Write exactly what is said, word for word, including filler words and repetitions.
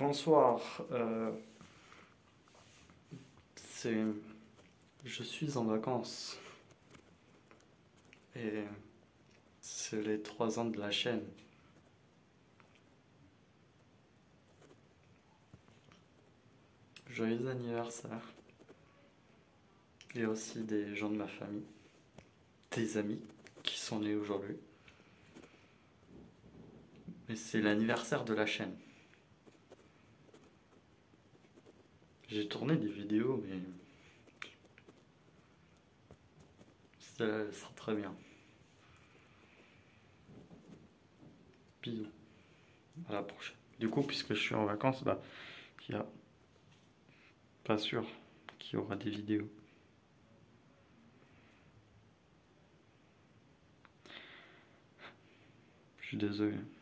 Bonsoir. Euh, c'est, je suis en vacances et c'est les trois ans de la chaîne. Joyeux anniversaire. Et aussi des gens de ma famille, des amis qui sont nés aujourd'hui. Et c'est l'anniversaire de la chaîne. J'ai tourné des vidéos, mais ça sera très bien. Bisous. À la prochaine. Du coup, puisque je suis en vacances, bah, il y a pas sûr qu'il y aura des vidéos. Je suis désolé.